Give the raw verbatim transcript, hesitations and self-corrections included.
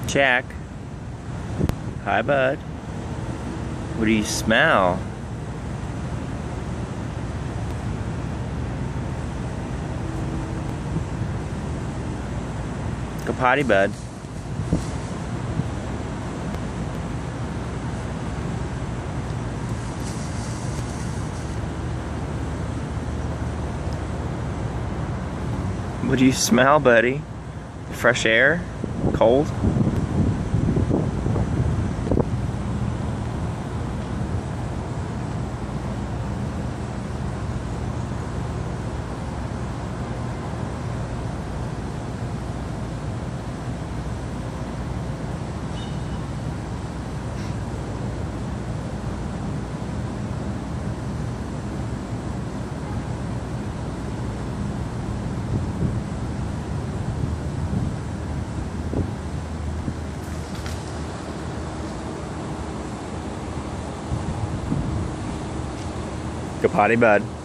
Jack. Hi, bud. What do you smell? Go potty, bud. What do you smell, buddy? Fresh air? Cold? Go potty, bud.